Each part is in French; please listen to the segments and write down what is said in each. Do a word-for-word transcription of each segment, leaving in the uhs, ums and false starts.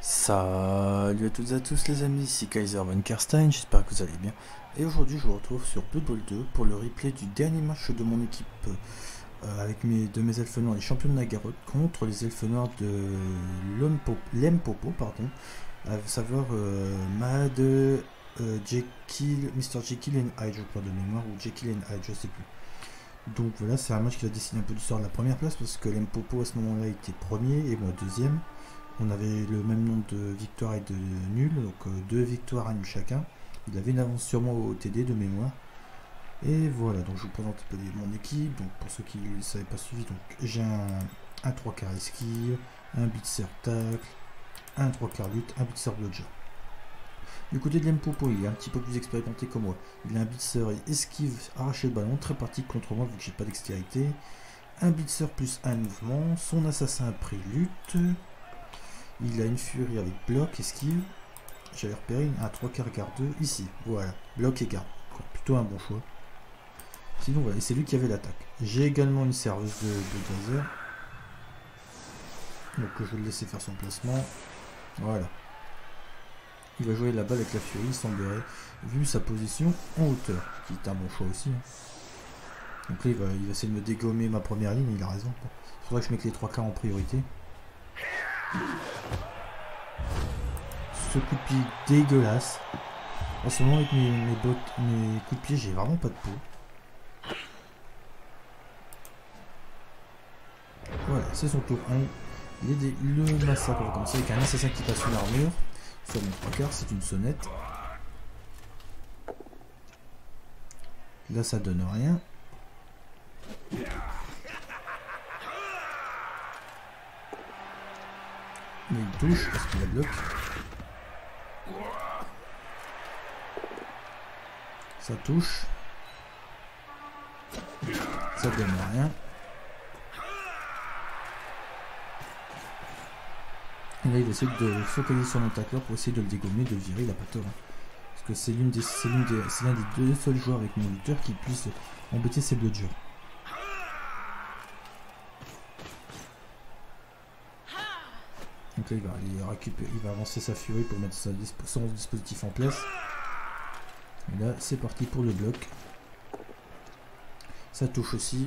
Salut à toutes et à tous les amis, ici Kaiser Von Karstein, j'espère que vous allez bien. Et aujourd'hui je vous retrouve sur Blood Bowl deux pour le replay du dernier match de mon équipe euh, avec mes, de mes elfes noirs, les champions de Nagaroth, contre les elfes noirs de Lempopo, pardon, à savoir euh, Mad, euh, Jekyll, mister Jekyll and Hyde, je crois de mémoire, ou Jekyll and Hyde, je sais plus. Donc voilà, c'est un match qui va dessiner un peu l'histoire de la première place parce que Lempopo à ce moment-là était premier et moi deuxième. On avait le même nombre de victoires et de nuls, donc euh, deux victoires, un nul chacun. Il avait une avance sur moi au T D de mémoire. Et voilà, donc je vous présente un peu mon équipe. Donc pour ceux qui ne savaient pas suivi, donc j'ai un, un trois quarts esquive, un blitzer tacle, un trois quarts lutte, un blitzer bludger. Du côté de Lempopo, il est un petit peu plus expérimenté que moi. Il a un blitzer esquive, arracher le ballon, très pratique contre moi vu que j'ai pas dextérité. Un blitzer plus un mouvement, son assassin prélutte. Il a une furie avec bloc, esquive. J'avais repéré un trois quarts garde deux ici. Voilà, bloc et garde. Plutôt un bon choix. Sinon, voilà, et c'est lui qui avait l'attaque. J'ai également une serveuse de, de laser. Donc je vais le laisser faire son placement. Voilà. Il va jouer la balle avec la furie, il semblerait, vu sa position en hauteur, qui est un bon choix aussi. Hein. Donc là, il va, il va essayer de me dégommer ma première ligne, il a raison. Il faudrait que je mette les trois quarts en priorité. Ce coup de pied dégueulasse. En ce moment avec mes, mes, bottes, mes coups de pied, j'ai vraiment pas de peau. Voilà, c'est son tour un. Il est des, le massacre comme ça avec un assassin qui passe une armure. Sur mon trois quarts, c'est une sonnette. Là, ça donne rien. Mais il touche parce qu'il la bloque. Ça touche. Ça donne rien. Et là, il essaie de focaliser sur mon tacleur pour essayer de le dégommer, de le virer, il a pas tort. Hein. Parce que c'est l'une des, c'est l'un des, c'est l'un des deux seuls joueurs avec mon lutteur qui puisse embêter ses bludgers. Donc là, il va, il, récupérer, il va avancer sa furie pour mettre sa, son dispositif en place. Et là, c'est parti pour le bloc. Ça touche aussi.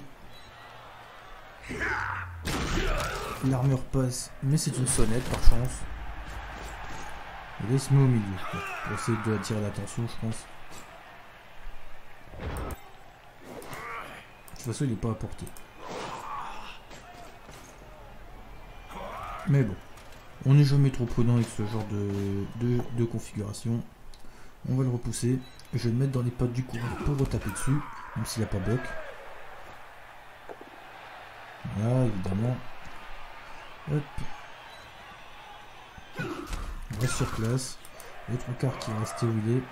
L'armure passe, mais c'est une sonnette par chance. Et là, il se met au milieu pour essayer de attirer l'attention, je pense. De toute façon, il n'est pas à portée. Mais bon, on n'est jamais trop prudent avec ce genre de, de, de configuration. On va le repousser. Je vais le mettre dans les pattes du coureur pour retaper dessus, même s'il n'a pas bloc. Voilà, évidemment. Hop. On reste sur place. Les trois quarts qui est resté où il est.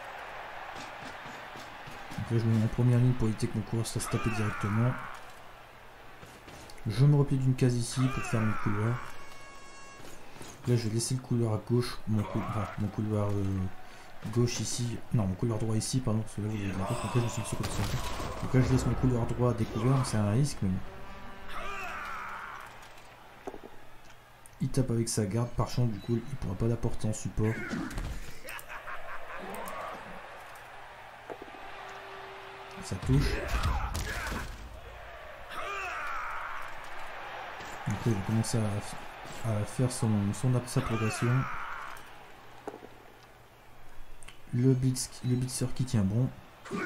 Donc là, je me mets en première ligne pour éviter que mon coureur se fasse taper directement. Je me replie d'une case ici pour faire mon couloir. Là, je vais laisser le couloir à gauche. Mon, cou enfin, mon couloir euh, gauche ici. Non, mon couloir droit ici, pardon. Parce que là, vous avez de la gauche. Donc là, je me suis mis sur côté. Donc là, je laisse mon couloir droit découvert. C'est un risque, mais bon. Il tape avec sa garde, par chance du coup il pourra pas la porter en support. Ça touche. Donc là il va commencer à, à faire son, son, sa progression. Le blitz, le blitzer qui tient bon. Donc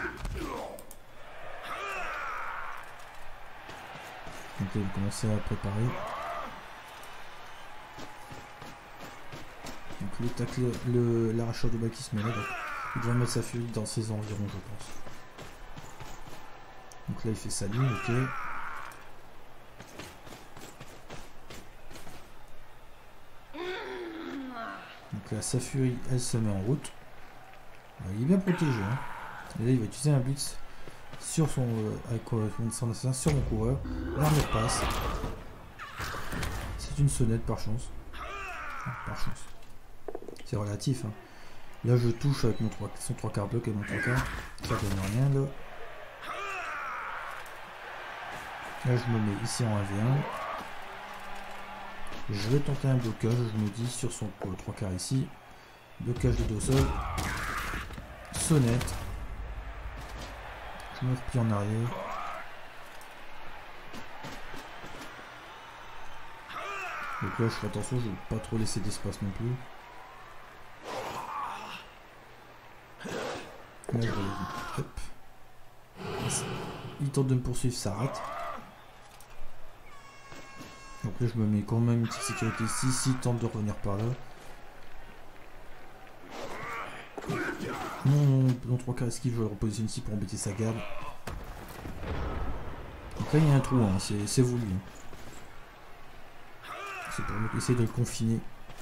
là il va commencer à préparer. Donc le tacle, le l'arracheur de balle qui se met là, donc il doit mettre sa furie dans ses environs, je pense. Donc là il fait sa ligne, ok. Donc là sa furie, elle se met en route. Alors, il est bien protégé. Hein. Et là il va utiliser un blitz sur son, euh, avec euh, son assassin sur mon coureur. L'armure passe. C'est une sonnette par chance. Ah, par chance. C'est relatif. Hein. Là, je touche avec mon trois, son trois quarts bloc et mon trois quarts. Ça donne rien là. Là, je me mets ici en un v un. Je vais tenter un blocage, je me dis, sur son trois quarts ici. Blocage de dos au sol. Sonnette. Je me replie en arrière. Donc là je fais attention, je ne veux pas trop laisser d'espace non plus. Là je relève. Hop. Il tente de me poursuivre, ça rate. Donc là je me mets quand même une petite sécurité ici, s'il tente de revenir par là. Non, dans trois quarts esquive, je vais le repositionner ici pour embêter sa garde. Donc là il y a un trou, hein, c'est voulu. C'est pour essayer de le confiner.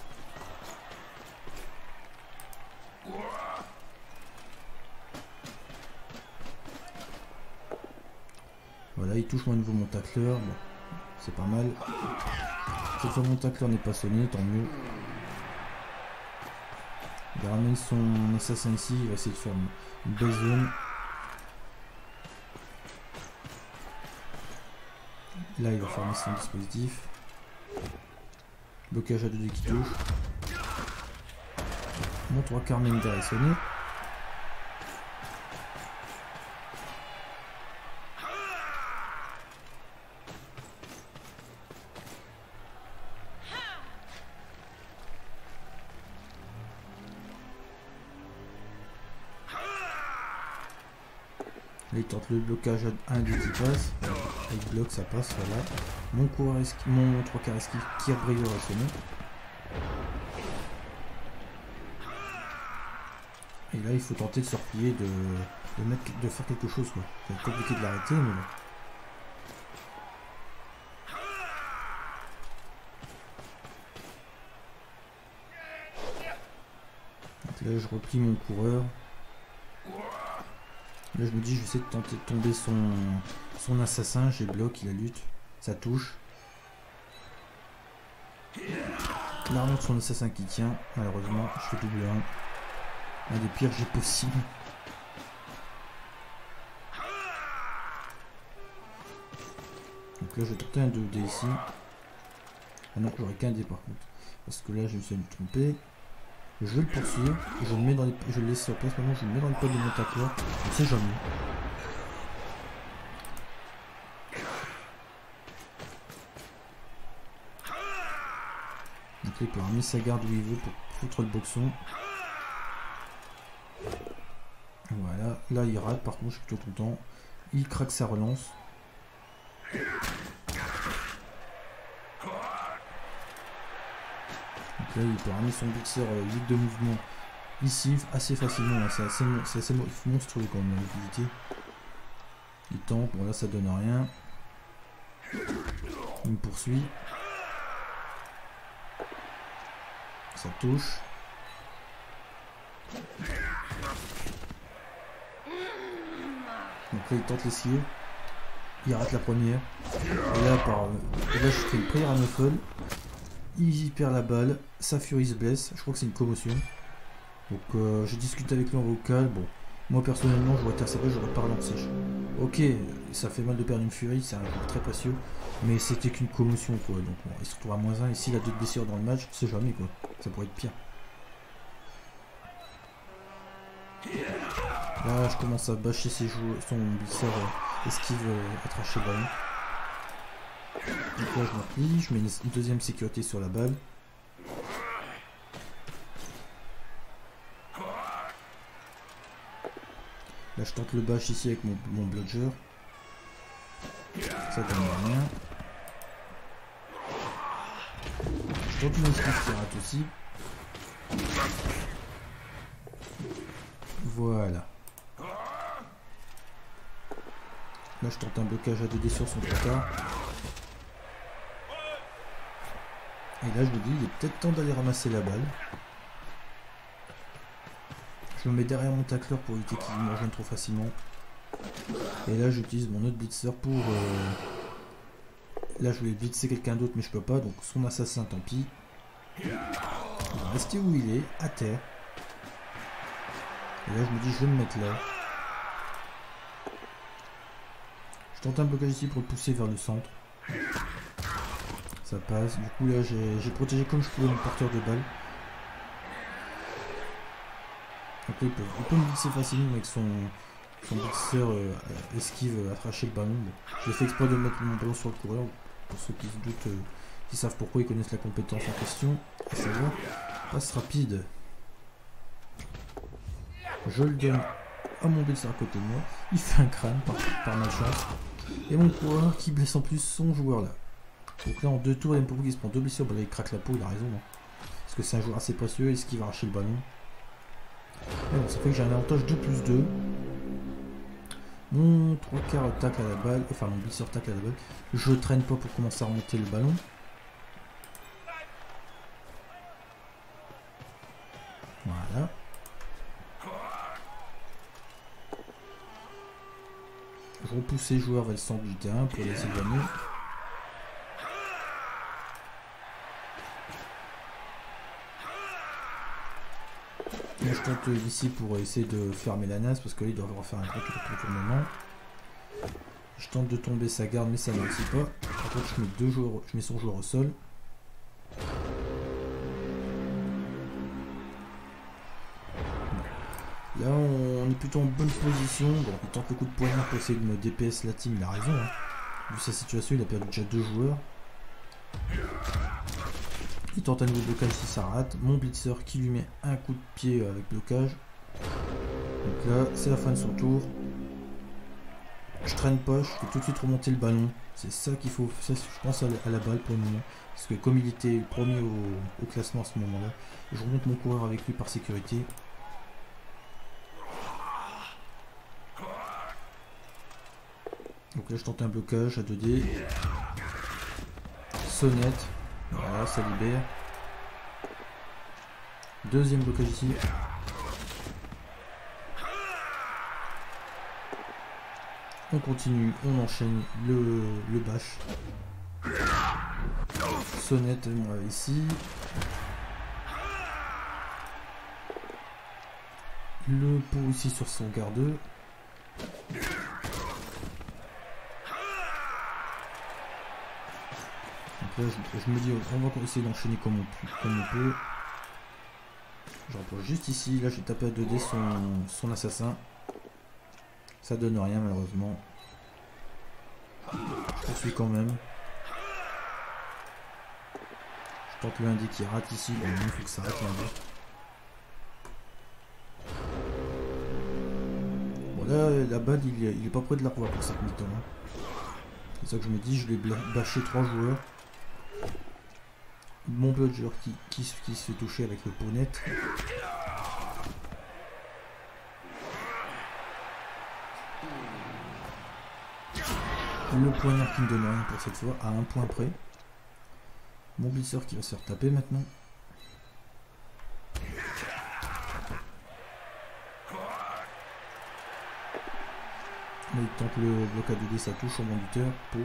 Voilà, il touche moi à nouveau mon tacleur. Bon, c'est pas mal. Cette fois mon tacleur n'est pas sonné, tant mieux. Il ramène son assassin ici, il va essayer de faire une belle zone. Là il va fermer son dispositif. Blocage à deux qui touche. Mon trois quarts Mender est sonné. Là, il tente le blocage à un deux qui passe. Il bloque, ça passe, voilà. Mon coureur esquive, mon trois quarts esquive qui rebrayeur est sonné. Et là, il faut tenter de se replier, de, de, mettre, de faire quelque chose, quoi. Ça va être compliqué de l'arrêter, mais bon. Donc là, je replie mon coureur. Là je me dis je vais essayer de tenter de tomber son, son assassin, j'ai bloqué, il a lutte, ça touche. L'armure de son assassin qui tient, malheureusement je fais double un. Un des pires jets possibles. Donc là je vais tenter un deux D ici. Ah non, j'aurais qu'un dé par contre. Parce que là je me suis trompé. Je vais le poursuivre, je le mets dans les, je le laisse sur place, maintenant je le mets dans le pod de mon tacleur, on sait jamais. Donc là il peut ramener sa garde où il veut pour foutre le boxon. Voilà, là il rate, par contre je suis plutôt content. Il craque sa relance. Donc là il peut ramener son blitzer euh, vite de mouvement ici assez facilement, c'est assez, assez monstrueux quand même la mobilité. Il tente, bon là ça donne rien. Il me poursuit. Ça touche. Donc là il tente l'esquive. Il rate la première. Et là, par... Et là je fais une prière à Knuckle. Il perd la balle. Sa Fury se blesse. Je crois que c'est une commotion. Donc euh, je discute avec lui en vocal. Bon, moi personnellement je vois intercepter, j'aurais pas relancé. Ok, ça fait mal de perdre une Fury, c'est un joueur très précieux. Mais c'était qu'une commotion quoi. Donc bon, il se retrouve à moins un. Et s'il a d'autres blessures dans le match, c'est jamais quoi. Ça pourrait être pire. Là je commence à bâcher ses joueurs, son blitzer euh, esquive euh, à tracher le ballon. Donc là je me replie, je mets une deuxième sécurité sur la balle. Là je tente le bash ici avec mon, mon bludger. Ça donne rien. Je tente une esquive qui rate aussi. Voilà. Là je tente un blocage à deux D sur son trois quarts. Et là je me dis il est peut-être temps d'aller ramasser la balle. Je me mets derrière mon tacleur pour éviter qu'il me rejoigne trop facilement. Et là j'utilise mon autre blitzer pour... Euh... Là je voulais blitzer quelqu'un d'autre mais je peux pas. Donc son assassin tant pis. Il va rester où il est, à terre. Et là je me dis je vais me mettre là. Je tente un blocage ici pour le pousser vers le centre. Ça passe. Du coup là j'ai protégé comme je pouvais mon porteur de balle. Donc là il peut, il peut me blitzer facilement avec son, son blitzer euh, esquive euh, attracher le ballon. Bon. J'ai fait exprès de mettre mon ballon sur le coureur. Pour ceux qui se doutent, euh, qui savent pourquoi, ils connaissent la compétence en question. À savoir, passe rapide. Je le donne à mon blitzer à côté de moi. Il fait un crâne par, par malchance. Et mon coureur qui blesse en plus son joueur là. Donc là en deux tours, il y a pour qui se prend deux blessures, bah là il craque la peau, il a raison. Hein. Parce que c'est un joueur assez précieux, est-ce qu'il va arracher le ballon? Bon, ça fait que j'ai un avantage deux plus deux. Mon trois quarts tacle à la balle, enfin mon blitzer tacle à la balle. Je traîne pas pour commencer à remonter le ballon. Voilà. Je repousse les joueurs vers le centre du terrain pour les éloigner. Moi je tente ici pour essayer de fermer la nasse parce que là il doit avoir faire un gros retournement. Je tente de tomber sa garde mais ça ne réussit pas. Par contre je mets deux joueurs, je mets son joueur au sol. Là on est plutôt en bonne position. Bon, il tente le coup de poignard pour essayer de me D P S la team, il a raison. Hein. Vu sa situation, il a perdu déjà deux joueurs. Il tente un nouveau blocage si ça rate. Mon blitzer qui lui met un coup de pied avec blocage. Donc là, c'est la fin de son tour. Je traîne pas, je fais tout de suite remonter le ballon. C'est ça qu'il faut, ça, je pense à la, à la balle pour le moment. Parce que comme il était premier au, au classement à ce moment-là, je remonte mon coureur avec lui par sécurité. Donc là, je tente un blocage à deux D. Sonnette. Voilà, ça libère. Deuxième blocage ici. On continue, on enchaîne le, le bash. Sonnette voilà, ici. Le pot ici sur son garde. Là, je, je me dis on va essayer d'enchaîner comme on, comme on peut. Je reprends juste ici, là j'ai tapé à deux D son, son assassin. Ça donne rien malheureusement. Je poursuis quand même. Je tente le lundi qui rate ici, bon, il faut que ça rate lundi. Bon là la balle il est, il est pas près de la revoir pour cette mi-temps. Hein. C'est ça que je me dis, je vais bâcher trois joueurs. Mon bludger qui, qui, qui se fait toucher avec le pot net. Le poignard qui me donne rien pour cette fois, à un point près. Mon blitzer qui va se faire taper maintenant. Là, il tente le blocage de D, ça touche au mon buteur. Pot.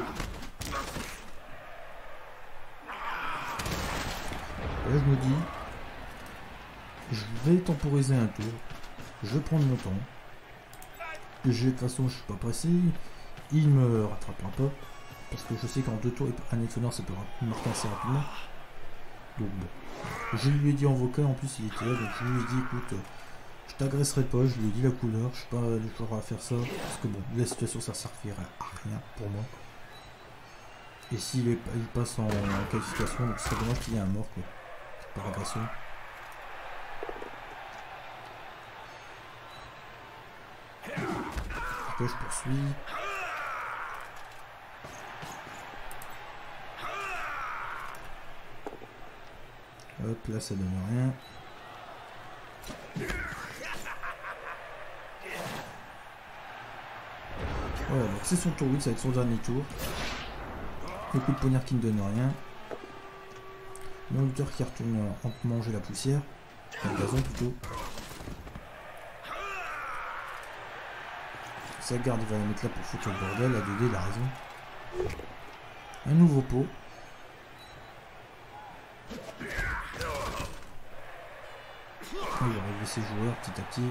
Là je me dis, je vais temporiser un tour, je vais prendre mon temps. De toute façon je suis pas pressé, il me rattrapera pas, parce que je sais qu'en deux tours un Elfenor ça peut marquer assez rapidement. Donc bon, je lui ai dit en vocal, en plus il était là, donc je lui ai dit écoute, je t'agresserai pas, je lui ai dit la couleur, je suis pas le genre à faire ça, parce que bon, la situation ça servirait à rien pour moi. Et s'il il passe en, en qualification, donc c'est dommage qu'il y ait un mort quoi. Par agression. Après je poursuis. Hop là ça donne rien. Voilà donc c'est son tour huit, ça va être son dernier tour. Le coup de poignard qui ne donne rien. Mon lutteur qui retourne en manger la poussière, le gazon plutôt. Sa garde va la mettre là pour foutre le bordel, à deux D il a raison. Un nouveau pot. Il va relever ses joueurs petit à petit.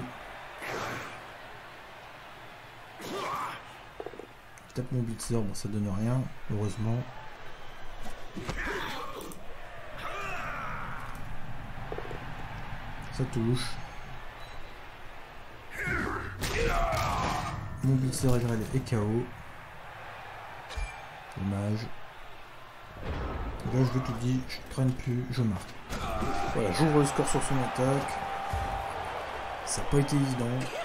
Je tape mon blitzer, bon ça donne rien, heureusement. Ça touche. Mon blitzer est K O. Dommage. Et là je veux tout dire, je traîne plus, je marque. Voilà, j'ouvre le score sur son attaque. Ça n'a pas été évident.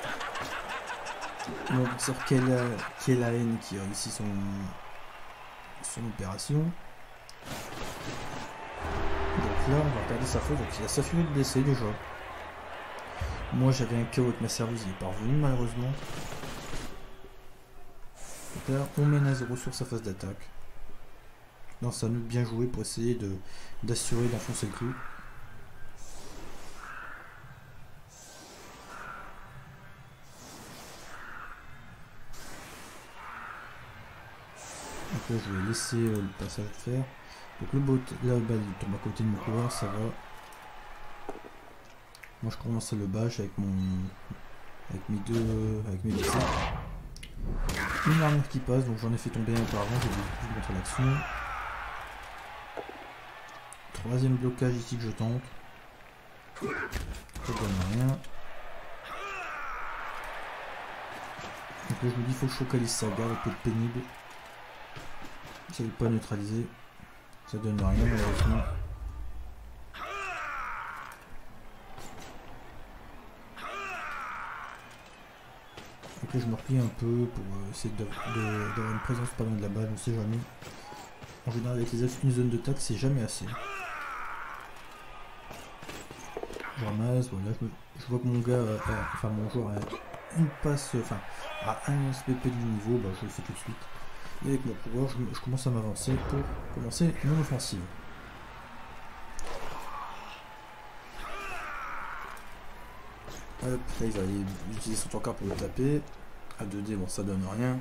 Mon blitzer Kellaen qui a réussi son, son opération. Donc là on va regarder sa faute, donc il a sa fumée de blessé déjà. Moi j'avais un K O avec ma serveuse, il n'est pas revenu malheureusement. Donc là on mène à zéro sur sa phase d'attaque. Non, ça nous bien joué pour essayer de d'assurer d'enfoncer le clou. Donc là je vais laisser euh, le passage faire. Donc le bot, là le balle il tombe à côté de mon coureur, ça va. Moi je commence à le bash avec mon avec mes deux avec mes deux une armure qui passe, donc j'en ai fait tomber un auparavant, j'ai pu montrer l'action. Troisième blocage ici que je tente. Ça donne rien. Donc là je me dis il faut que je focalise sa garde, un peu pénible. Ça ne veut pas neutraliser. Ça donne rien malheureusement. Donc là je me replie un peu pour euh, essayer d'avoir une présence pas loin de la balle, on sait jamais. En général avec les elfes, une zone de tac c'est jamais assez. Je ramasse, voilà, je, me, je vois que mon gars, euh, enfin mon joueur a une passe, enfin à un S P P du niveau, bah, je le fais tout de suite. Et avec mon pouvoir, je, je commence à m'avancer pour commencer mon offensive. Hop, là il va utiliser son encart pour me taper. À deux D, bon ça donne rien.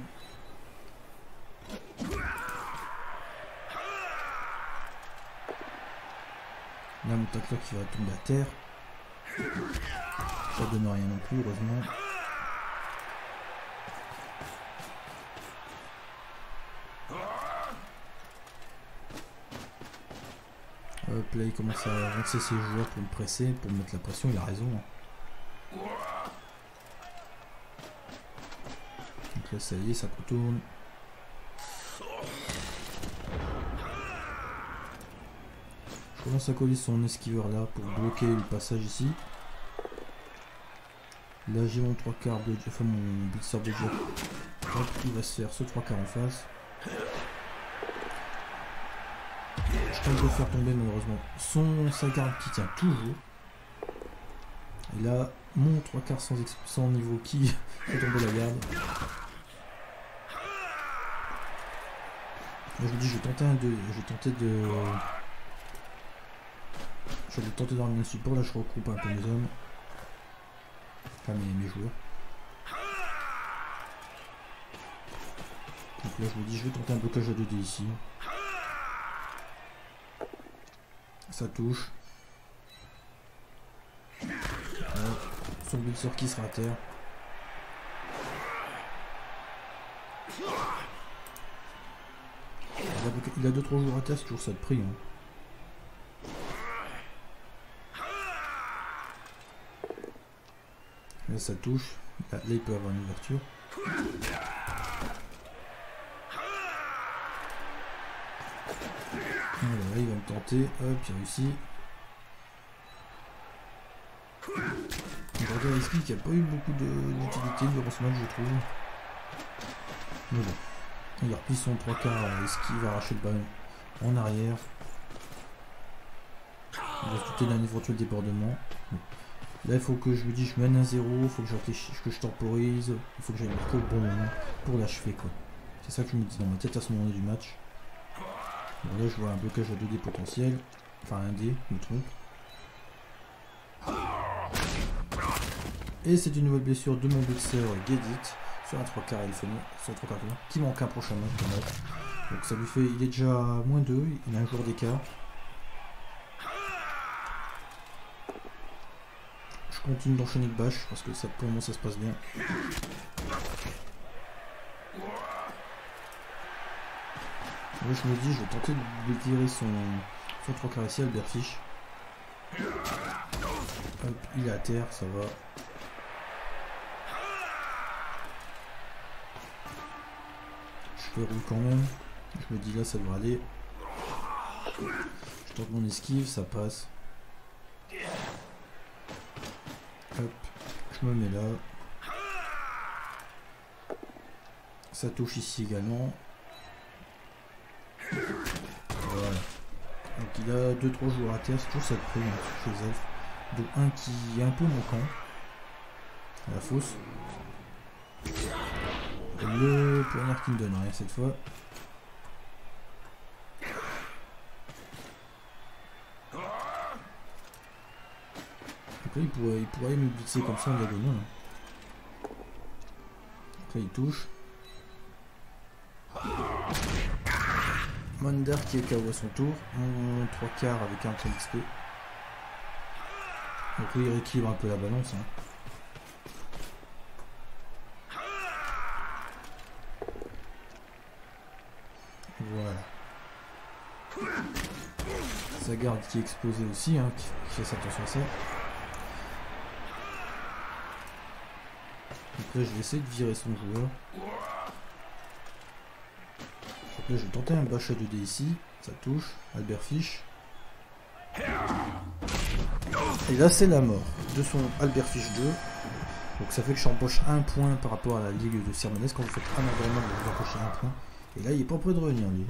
Là mon tacleur qui va tomber à terre. Ça donne rien non plus, heureusement. Hop, là il commence à avancer ses joueurs pour me presser, pour me mettre la pression, il a raison. Donc là ça y est, ça contourne. Je commence à coller son esquiveur là pour bloquer le passage ici. Là j'ai mon trois quarts de enfin mon blitzer de jet. Hop, il va se faire ce trois quarts en face. Je tente de faire tomber malheureusement son sa garde qui tient toujours. Et là mon trois quarts sans, sans niveau qui fait tomber la garde. Là, je vous dis je vais tenter un de. Je vais tenter de. Je vais tenter d'en un support, là je regroupe un peu mes hommes. Enfin mes, mes joueurs. Donc là je me dis je vais tenter un blocage à deux D ici. Ça touche. Voilà. Son blitzer qui sera à terre. Il a deux trois jours à terre, c'est toujours ça de prix. Hein. Là ça touche, là, là il peut avoir une ouverture. Voilà, là il va me tenter, hop, il réussit. Regarde Risky qui a pas eu beaucoup d'utilité durant ce match je trouve. Mais bon, il replie son trois quarts, Risky va arracher le ballon en arrière. Il va se douter d'un éventuel débordement. Bon. Là il faut que je me dise je mène à zéro, il faut que je réfléchisse, que je temporise, il faut que j'aille marquer au bon moment pour l'achever quoi. C'est ça que je me dis dans ma tête à ce moment du match. Bon, là je vois un blocage à deux D potentiel, enfin un D, je me trompe. Et c'est une nouvelle blessure de mon blitzer Gedit sur un trois quarts elfenien, sur un trois quarts elfenien, qui manque un prochain match. Donc ça lui fait, il est déjà à moins deux, il a un joueur d'écart. Continue d'enchaîner le bash parce que ça, pour le moment ça se passe bien. Moi je me dis, je vais tenter de virer son, son trois quarts ici, Albert Fish. Hop, il est à terre, ça va. Je verrouille quand même. Je me dis là, ça devrait aller. Je tente mon esquive, ça passe. Hop, je me mets là. Ça touche ici également. Voilà. Donc il a deux trois joueurs à terre, c'est toujours ça de prix hein, chez les elfes. Donc un qui est un peu manquant. À la fosse. Et le poignard qui me donne rien cette fois. Donc là il pourrait, il pourrait me blitzer comme ça en diagonale. Hein. Donc là il touche. Mondar qui est K O à son tour, mon trois quarts avec un point d'X P. Donc là il rééquilibre un peu la balance. Hein. Voilà. Sa garde qui est explosée aussi, hein, qui, qui fait attention à ça. Donc là je vais essayer de virer son joueur. Là, je vais tenter un bash à deux D ici, ça touche, Albert Fish. Et là, c'est la mort de son Albert Fish deux. Donc ça fait que j'empoche un point par rapport à la ligue de Sirmanes. Quand vous faites un environnement, vous empochez un point. Et là, il est pas prêt de revenir, lui.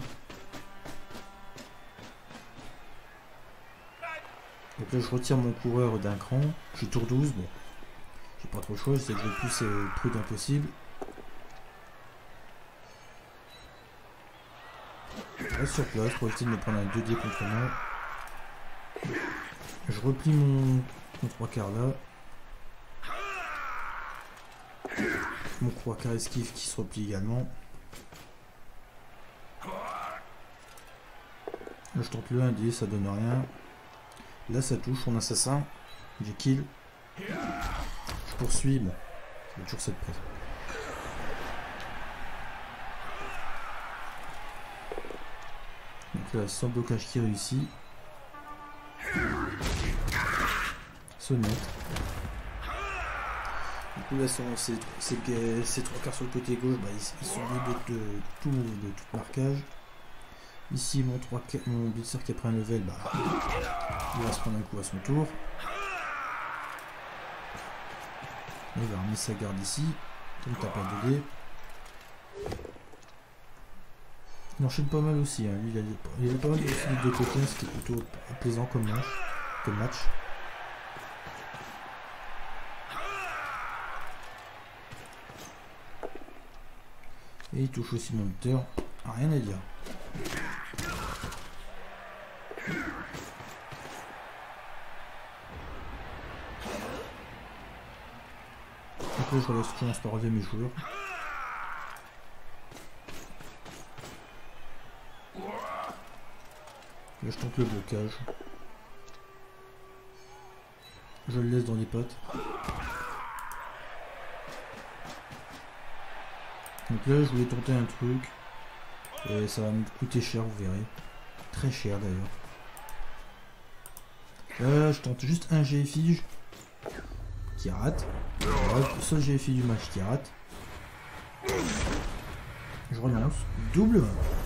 Donc là, je retire mon coureur d'un cran. Je suis tour douze, bon. J'ai pas trop le choix, j'essaie de jouer le plus euh, prudent possible. Je reste sur place pour essayer de me prendre un deux D contre moi. Je replie mon, mon trois quarts là. Mon trois quarts esquive qui se replie également. Là je tente le un D, ça donne rien. Là ça touche mon assassin. J'ai kill. Je poursuis, bon. C'est toujours cette presse. Donc là, sans blocage qui réussit. Sonnette. Du coup là, son, ces, ces, ces trois quarts sur le côté gauche, bah, ils, ils sont libres de, de, tout, de tout marquage. Ici, mon, trois, mon blitzer qui a pris un level, bah, il va se prendre un coup à son tour. Il va remettre sa garde ici. Donc t'as pas de dé. Il enchaîne pas mal aussi, hein. Lui, il, a, il a pas mal de filets de côté, ce qui est plutôt plaisant comme match. Comme match. Et il touche aussi mon buteur. Rien à dire. Donc là, je relaisse, je commence par relever mes joueurs. Là, je tente le blocage. Je le laisse dans les pattes. Donc là, je voulais tenter un truc. Et ça va me coûter cher, vous verrez. Très cher d'ailleurs. Là, je tente juste un G F I qui rate. Voilà, le seul G F I du match qui rate. Je relance. Double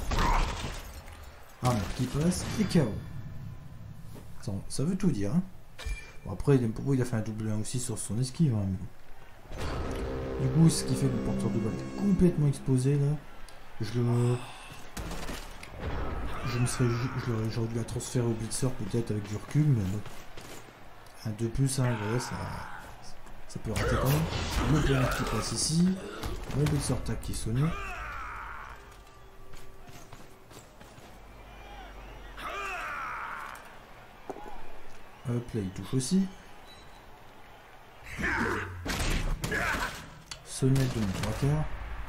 un. Armure qui passe et K O. Ça, ça veut tout dire. Hein. Bon, après, pourquoi il a fait un double un aussi sur son esquive. Hein, mais... Du coup, ce qui fait que le porteur de balle est complètement exposé là. Je le. Je me serais. J'aurais dû la transférer au blitzer peut-être avec du recul, mais bon. Un deux plus, hein, voilà, ça. Ça peut rater quand même. Le poignard qui passe ici. Mon blitzer tac qui est sonné. Hop là, il touche aussi. Sonnette de mon trois quarts.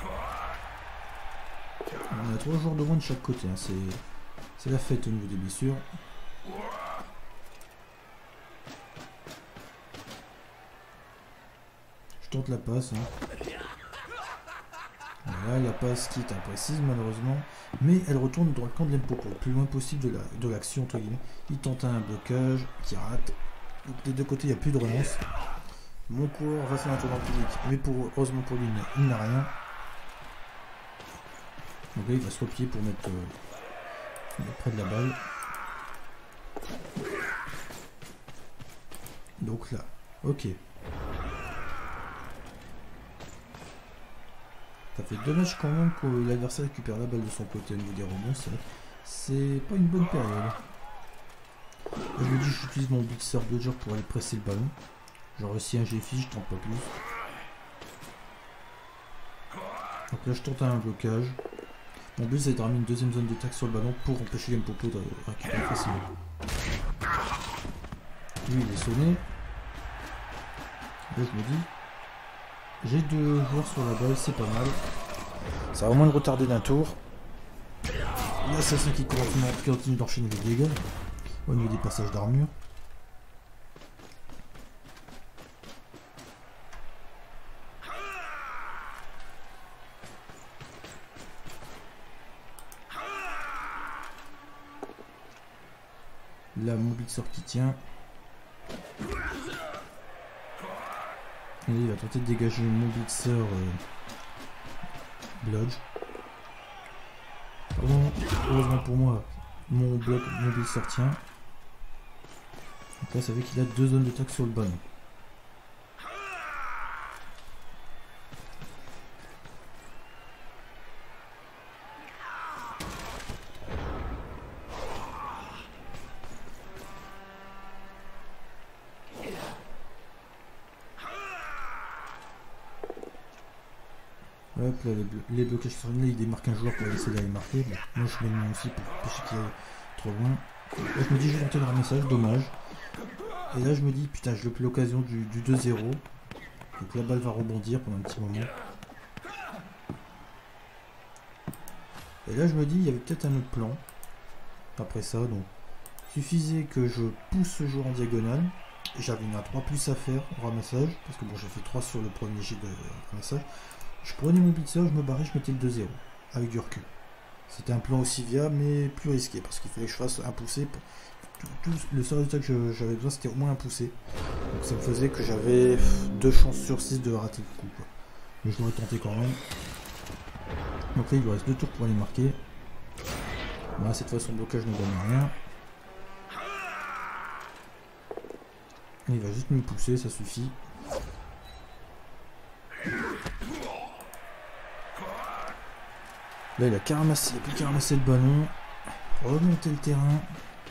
On a trois joueurs de moins de chaque côté, hein. C'est la fête au niveau des blessures. Je tente la passe. Hein. Voilà. Là, la passe qui est imprécise malheureusement, mais elle retourne dans le camp de Lempopo, le plus loin possible de la de l'action entre guillemets. Il tente un blocage qui rate. Donc, des deux côtés, il n'y a plus de relance. Mon coureur va faire un tour dans le public, mais pour, heureusement pour lui, il n'a rien. Donc là, il va se replier pour mettre euh, près de la balle. Donc là, ok. Ça fait dommage quand même que l'adversaire récupère la balle de son côté au niveau des rebonds. C'est pas une bonne période. Je me dis, j'utilise mon blitzer bludger pour aller presser le ballon. Genre ici un G F I, je tente pas plus. Donc là, je tente un blocage. Mon but, c'est de ramener une deuxième zone d'attaque sur le ballon pour empêcher Lempopo de récupérer facilement. Lui, il est sonné. Là, je me dis, j'ai deux joueurs sur la balle, c'est pas mal. Ça va au moins le retarder d'un tour. L'assassin qui continue, continue d'enchaîner les dégâts au niveau des passages d'armure. Là, mon blitzer qui tient. Et il va tenter de dégager mon blitzer euh, bludge. Pardon, heureusement pour moi, mon bloc, mon blitzer tient. Donc là, ça fait qu'il a deux zones d'attaque sur le ballon. Hop là, les, blo les blocages sur là, il démarque un joueur pour essayer d'aller marquer. Bon, moi je mets le mien aussi pour empêcher qu'il aille trop loin. Là je me dis je vais tenter le ramassage, dommage. Et là je me dis putain je loupe l'occasion du, du deux zéro. Donc la balle va rebondir pendant un petit moment. Et là je me dis il y avait peut-être un autre plan. Après ça donc. Suffisait que je pousse ce joueur en diagonale. J'avais une trois plus à faire au ramassage. Parce que bon j'ai fait trois sur le premier jet de ramassage. Je prenais mon blitzer, je me barrais, je mettais le deux zéro avec du recul. C'était un plan aussi viable mais plus risqué parce qu'il fallait que je fasse un poussé. Pour... Tout, tout, le seul résultat que j'avais besoin c'était au moins un poussé. Donc ça me faisait que j'avais deux chances sur six de rater le coup. Quoi. Mais je l'aurais tenté quand même. Donc là il lui reste deux tours pour aller marquer. Là cette fois son blocage ne donne rien. Et il va juste me pousser, ça suffit. Là il a qu'à ramasser, il n'a plus qu'à ramasser le ballon, remonter le terrain.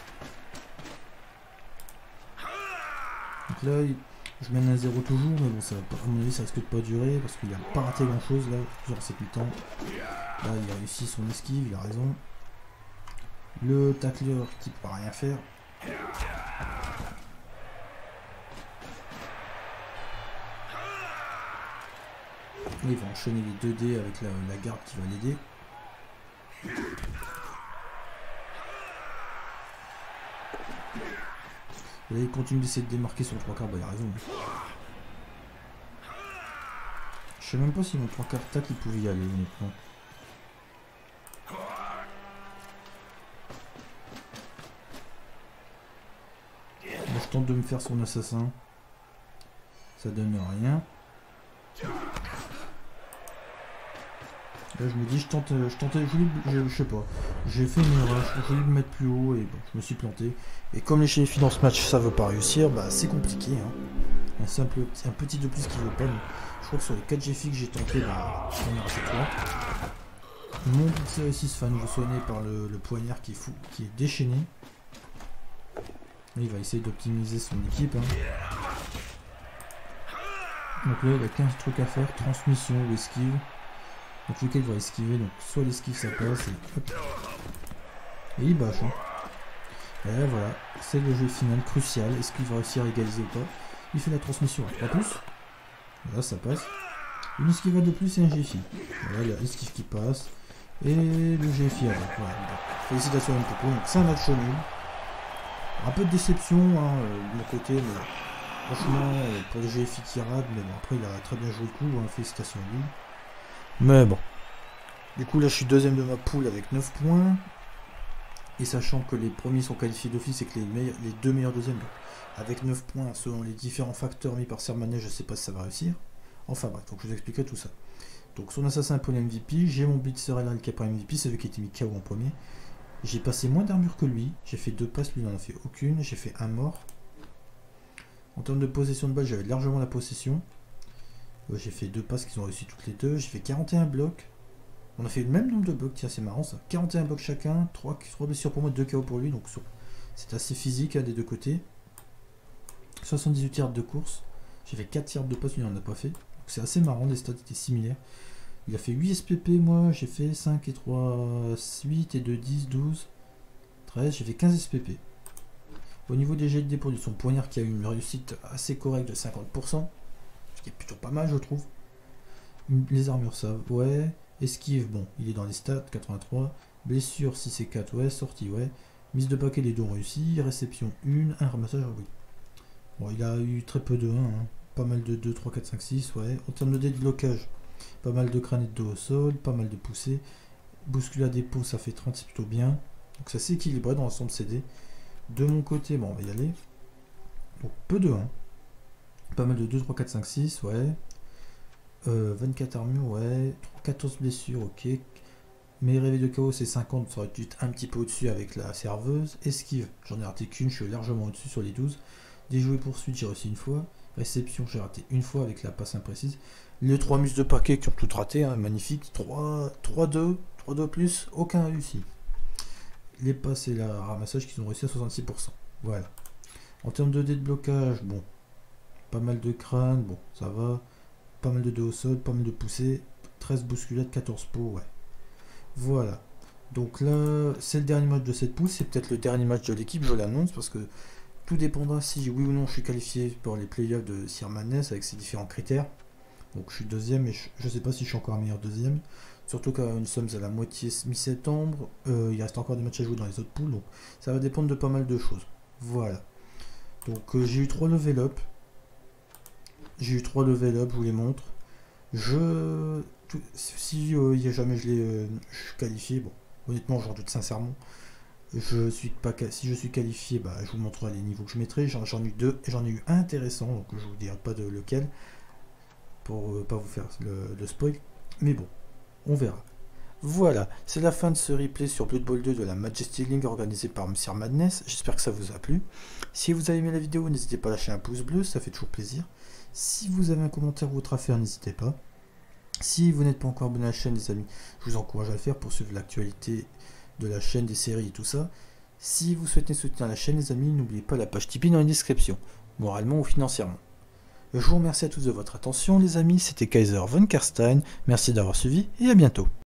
Donc là il, je mène à zéro toujours, mais bon ça, à mon avis ça risque de pas durer parce qu'il n'a pas raté grand chose là, genre cette mi-temps. Là il a réussi son esquive, il a raison. Le tacleur qui ne peut rien faire. Il va enchaîner les deux dés avec la, la garde qui va l'aider. Et là il continue d'essayer de démarquer son trois quarts, bah il a raison. Je sais même pas si mon trois quarts tac il pouvait y aller honnêtement. Là, je tente de me faire son assassin. Ça donne rien. Là je me dis je tente, je tentais, je, voulais, je, je sais pas, j'ai fait une erreur, je voulais me mettre plus haut et bon, je me suis planté. Et comme les chez dans ce match ça veut pas réussir, bah c'est compliqué. Hein. Un simple, un petit de plus qui veut pas. Mais je crois que sur les quatre G F I que j'ai tenté, bah, on est à cette fois. Mon blitzer ici se fait à nouveau sonner par le, le poignard qui est fou, qui est déchaîné. Là, il va essayer d'optimiser son équipe. Hein. Donc là il a quinze trucs à faire, transmission ou esquive. Donc lequel il va esquiver, donc soit l'esquive ça passe et hop. Et il bâche. Hein. Et là, voilà, c'est le jeu final crucial. Est-ce qu'il va réussir à égaliser ou pas? Il fait la transmission à trois pouces. Voilà, ça passe. Une esquive de plus et un G F I. Voilà, l'esquive qui passe. Et le G F I avec. Voilà. Félicitations à Lempopo. Donc c'est un match nul. Un peu de déception hein, de mon côté, mais franchement, pour le G F I qui rate, mais bon, après il a très bien joué le coup. Hein, félicitations à lui. Mais bon, Du coup, là, je suis deuxième de ma poule avec neuf points. Et sachant que les premiers sont qualifiés d'office et que les, meilleurs, les deux meilleurs deuxièmes, avec neuf points, selon les différents facteurs mis par Sermanet, je ne sais pas si ça va réussir. Enfin bref, donc je vous expliquerai tout ça. Donc son assassin pour M V P, j'ai mon Blitzer là qui a pas M V P, c'est lui qui a été mis K O en premier. J'ai passé moins d'armure que lui, j'ai fait deux passes, lui n'en a fait aucune, j'ai fait un mort. En termes de possession de balle, j'avais largement la possession. Ouais, j'ai fait deux passes qui ont réussi toutes les deux, j'ai fait quarante et un blocs. On a fait le même nombre de blocs, tiens c'est marrant ça. quarante et un blocs chacun, trois, trois blessures pour moi, deux K O pour lui, donc c'est assez physique hein, des deux côtés. soixante-dix-huit yards de course, j'ai fait quatre yards de passe, lui il n'en a pas fait. C'est assez marrant, les stats étaient similaires. Il a fait huit S P P, moi j'ai fait cinq et trois, huit et deux, dix, douze, treize, j'ai fait quinze S P P. Au niveau des jets de dé pour son poignard qui a eu une réussite assez correcte de cinquante pour cent, ce qui est plutôt pas mal je trouve. Les armures ça, ouais. Esquive, bon, il est dans les stats, quatre-vingt-trois. Blessure, six et quatre, ouais. Sortie, ouais. Mise de paquet, les deux ont réussi. Réception, un. Un ramassage, oui. Bon, il a eu très peu de un, hein. Pas mal de deux, trois, quatre, cinq, six, ouais. En termes de dé de blocage, pas mal de crâne et de dos au sol, pas mal de poussées. Bousculade dépôt, ça fait trente, c'est plutôt bien. Donc ça s'est équilibré dans l'ensemble de ces dés. De mon côté, bon, on va y aller. Donc peu de un. Pas mal de deux, trois, quatre, cinq, six, ouais. Euh, vingt-quatre armures, ouais. quatorze blessures, ok. Mes réveils de chaos, c'est cinquante. Ça aurait dû être un petit peu au-dessus avec la serveuse. Esquive, j'en ai raté qu'une, je suis largement au-dessus sur les douze. Déjouer poursuite, j'ai réussi une fois. Réception, j'ai raté une fois avec la passe imprécise. Les trois muses de paquet qui ont toutes raté, hein, magnifique. trois, trois, deux, trois, deux plus, aucun réussi. Les passes et la ramassage qui ont réussi à soixante-six pour cent. Voilà. En termes de dés de blocage, bon. Pas mal de crâne, bon, ça va. Pas mal de deux au sol, pas mal de poussées, treize bousculades, quatorze pots, ouais. Voilà. Donc là, c'est le dernier match de cette poule, c'est peut-être le dernier match de l'équipe, je l'annonce, parce que tout dépendra si oui ou non je suis qualifié pour les playoffs de Sir Madness avec ses différents critères. Donc je suis deuxième et je ne sais pas si je suis encore un meilleur deuxième. Surtout quand nous sommes à la moitié mi-septembre, euh, il reste encore des matchs à jouer dans les autres poules, donc ça va dépendre de pas mal de choses. Voilà. Donc euh, j'ai eu trois level up. J'ai eu trois level up, je vous les montre. Je... Tout, si euh, il y a jamais je l'ai euh, qualifié, bon, honnêtement j'en doute sincèrement. Je suis pas si je suis qualifié, bah, je vous montrerai les niveaux que je mettrai. J'en ai eu deux, j'en ai eu un intéressant, donc je vous dirai pas de lequel pour euh, pas vous faire le, le spoil. Mais bon, on verra. Voilà, c'est la fin de ce replay sur Blood Bowl deux de la Majesty League organisée par Sir Madness. J'espère que ça vous a plu. Si vous avez aimé la vidéo, n'hésitez pas à lâcher un pouce bleu, ça fait toujours plaisir. Si vous avez un commentaire ou autre à faire, n'hésitez pas. Si vous n'êtes pas encore abonné à la chaîne, les amis, je vous encourage à le faire pour suivre l'actualité de la chaîne, des séries et tout ça. Si vous souhaitez soutenir la chaîne, les amis, n'oubliez pas la page Tipeee dans la description, moralement ou financièrement. Je vous remercie à tous de votre attention, les amis. C'était Kaiser von Karstein. Merci d'avoir suivi et à bientôt.